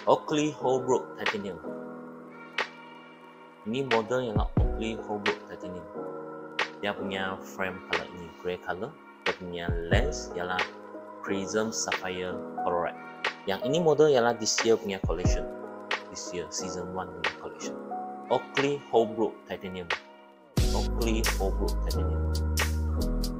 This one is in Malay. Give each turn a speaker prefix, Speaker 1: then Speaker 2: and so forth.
Speaker 1: Oakley Holbrook Titanium. Ini model yang Oakley Holbrook Titanium. Dia punya frame color ini grey color. Dia punya lens ialah Prism Sapphire Chloride. Yang ini model ialah this year punya collection. This year season 1 punya collection. Oakley Holbrook Titanium. Oakley Holbrook Titanium.